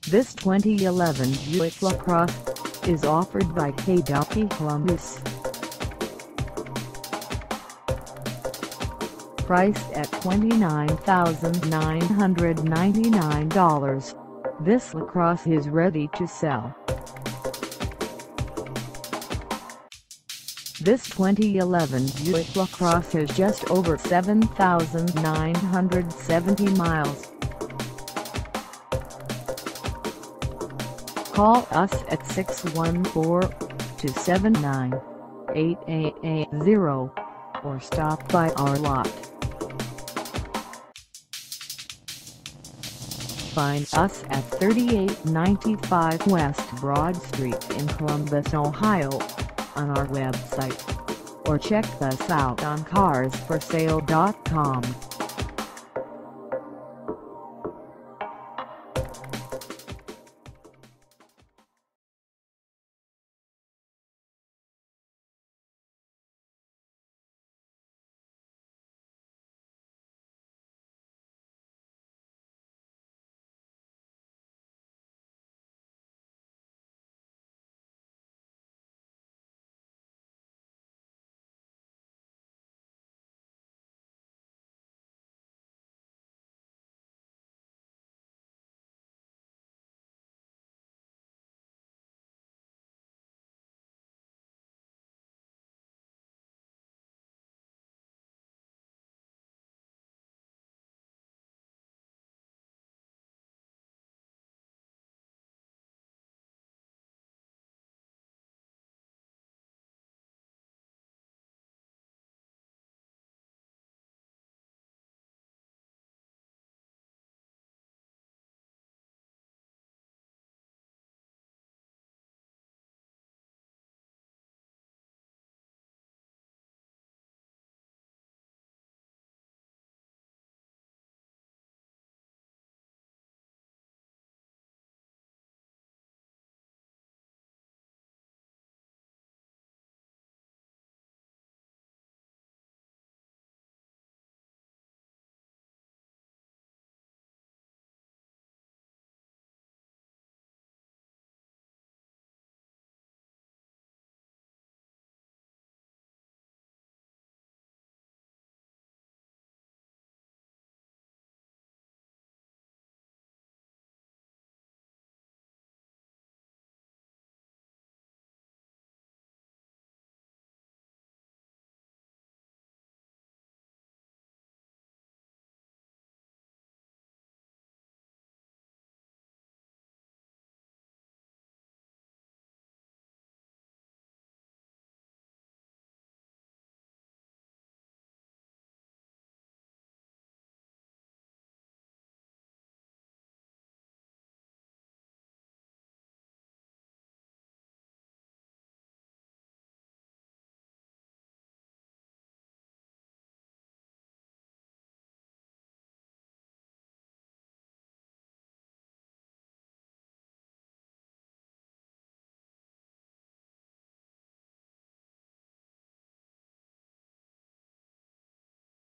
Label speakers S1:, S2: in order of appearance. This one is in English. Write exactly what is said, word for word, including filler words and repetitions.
S1: This twenty eleven Buick LaCrosse is offered by Haydocy Columbus. Priced at twenty-nine thousand nine hundred ninety-nine dollars, this LaCrosse is ready to sell. This twenty eleven Buick LaCrosse has just over seven thousand nine hundred seventy miles. Call us at six one four, two seven nine, eight eight eight zero or stop by our lot. Find us at thirty-eight ninety-five West Broad Street in Columbus, Ohio, on our website, or check us out on cars for sale dot com.